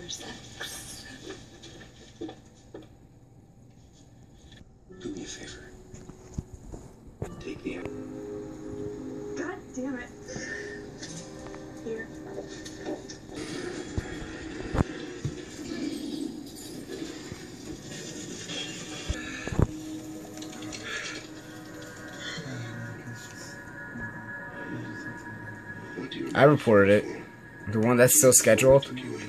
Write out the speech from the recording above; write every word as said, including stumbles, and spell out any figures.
Do me a favor. Take the. God damn it. Here. What do you I reported it. The one that's still scheduled. took you in?